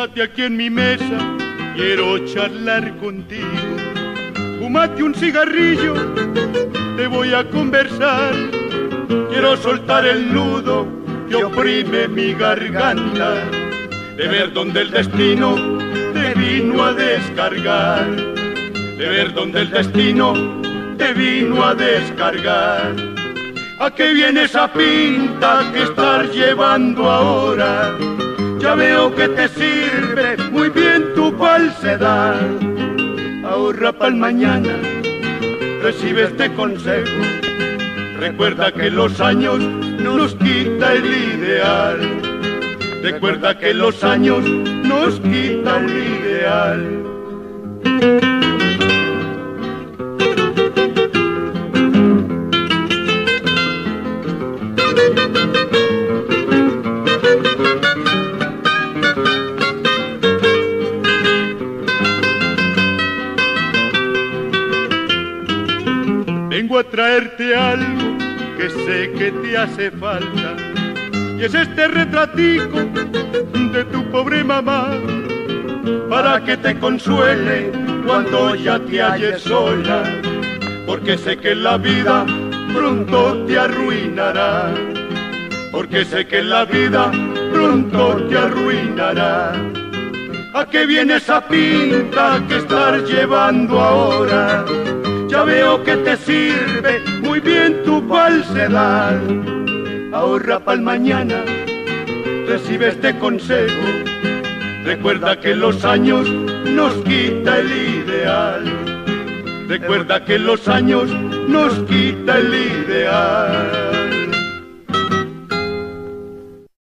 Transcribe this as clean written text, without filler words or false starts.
Siéntate aquí en mi mesa, quiero charlar contigo. Fumate un cigarrillo, te voy a conversar. Quiero soltar el nudo que oprime mi garganta, de ver donde el destino te vino a descargar, de ver donde el destino te vino a descargar. ¿A qué viene esa pinta que estás llevando ahora? Ya veo que te sirve muy bien tu falsedad. Ahorra pa'l mañana, recibe este consejo. Recuerda que los años nos quita el ideal. Recuerda que los años nos quita el ideal. Vengo a traerte algo que sé que te hace falta, y es este retratico de tu pobre mamá, para que te consuele cuando ya te halles sola, porque sé que la vida pronto te arruinará, porque sé que la vida pronto te arruinará. ¿A qué viene esa pinta que estás llevando ahora? Ya veo que te sirve muy bien tu falsedad. Ahorra pa'l mañana, recibe este consejo. Recuerda que los años nos quita el ideal. Recuerda que los años nos quita el